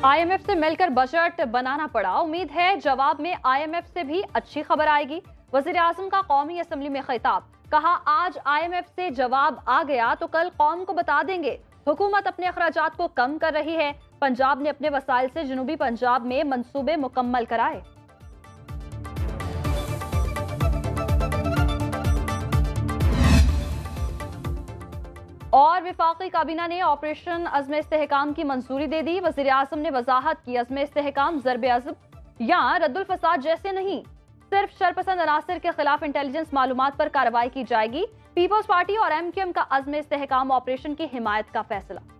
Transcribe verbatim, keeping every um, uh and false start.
IMF से मिलकर budget बनाना पड़ा। उम्मीद है जवाब में आईएमएफ से भी अच्छी खबर आएगी। वजीर आजम का कौमी असम्बली में खिताब, कहा आज आईएमएफ से जवाब आ गया तो कल कौम को बता देंगे। हुकूमत अपने अखराजात को कम कर रही है। पंजाब ने अपने वसाइल से जनूबी पंजाब में मंसूबे मुकम्मल कराए। और विफाकी काबीना ने ऑपरेशन अज़्म इस्तेहकाम की मंजूरी दे दी। वज़ीर आज़म ने वजाहत की, अज़्म इस्तेहकाम ज़र्ब अज़ब या रद्दुल फसाद जैसे नहीं, सिर्फ शरपसंद अनासर के खिलाफ इंटेलिजेंस मालूमात पर कार्रवाई की जाएगी। पीपल्स पार्टी और एमक्यूएम का अज़्म इस्तेहकाम ऑपरेशन की हिमायत का फैसला।